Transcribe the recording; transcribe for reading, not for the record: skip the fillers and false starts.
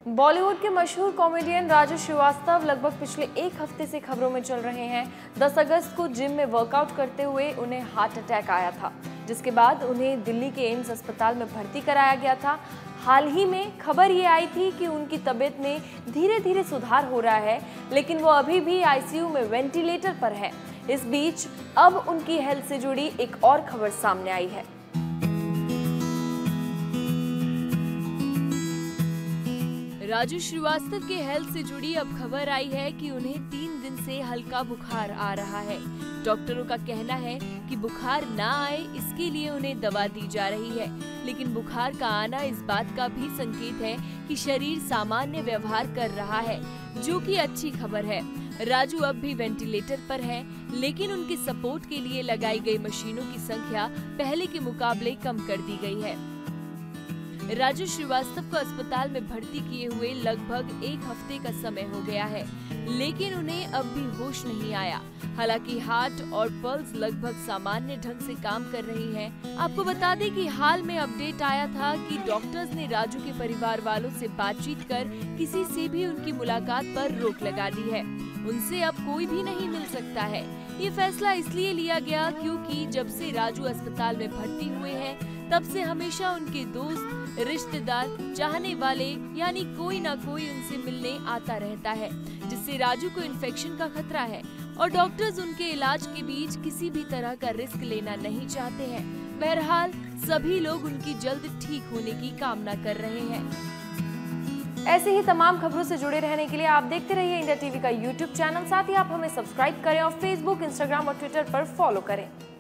बॉलीवुड के मशहूर कॉमेडियन राजू श्रीवास्तव लगभग पिछले एक हफ्ते से खबरों में चल रहे हैं। 10 अगस्त को जिम में वर्कआउट करते हुए उन्हें हार्ट अटैक आया था, जिसके बाद उन्हें दिल्ली के एम्स अस्पताल में भर्ती कराया गया था। हाल ही में खबर ये आई थी कि उनकी तबीयत में धीरे धीरे सुधार हो रहा है, लेकिन वो अभी भी आईसीयू में वेंटिलेटर पर है। इस बीच अब उनकी हेल्थ से जुड़ी एक और खबर सामने आई है। राजू श्रीवास्तव के हेल्थ से जुड़ी अब खबर आई है कि उन्हें 3 दिन से हल्का बुखार आ रहा है। डॉक्टरों का कहना है कि बुखार ना आए इसके लिए उन्हें दवा दी जा रही है, लेकिन बुखार का आना इस बात का भी संकेत है कि शरीर सामान्य व्यवहार कर रहा है, जो कि अच्छी खबर है। राजू अब भी वेंटिलेटर पर हैं, लेकिन उनके सपोर्ट के लिए लगाई गई मशीनों की संख्या पहले के मुकाबले कम कर दी गई है। राजू श्रीवास्तव को अस्पताल में भर्ती किए हुए लगभग एक हफ्ते का समय हो गया है, लेकिन उन्हें अब भी होश नहीं आया। हालांकि हार्ट और पल्स लगभग सामान्य ढंग से काम कर रही हैं। आपको बता दें कि हाल में अपडेट आया था कि डॉक्टर्स ने राजू के परिवार वालों से बातचीत कर किसी से भी उनकी मुलाकात पर रोक लगा दी है। उनसे अब कोई भी नहीं मिल सकता है। ये फैसला इसलिए लिया गया क्योंकि जब से राजू अस्पताल में भर्ती हुए हैं, तब से हमेशा उनके दोस्त, रिश्तेदार, चाहने वाले यानी कोई ना कोई उनसे मिलने आता रहता है, जिससे राजू को इन्फेक्शन का खतरा है और डॉक्टर्स उनके इलाज के बीच किसी भी तरह का रिस्क लेना नहीं चाहते हैं। बहरहाल सभी लोग उनकी जल्द ठीक होने की कामना कर रहे हैं। ऐसे ही तमाम खबरों से जुड़े रहने के लिए आप देखते रहिए इंडिया टीवी का यूट्यूब चैनल। साथ ही आप हमें सब्सक्राइब करें और फेसबुक, इंस्टाग्राम और ट्विटर पर फॉलो करें।